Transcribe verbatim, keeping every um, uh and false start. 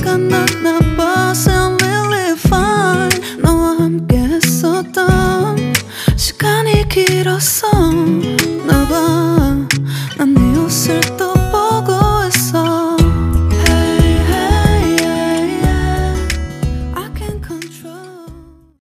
갔나 봐. I'm really fine. 너와 함께 했었던 시간이 길었어. 나봐 난 네 옷을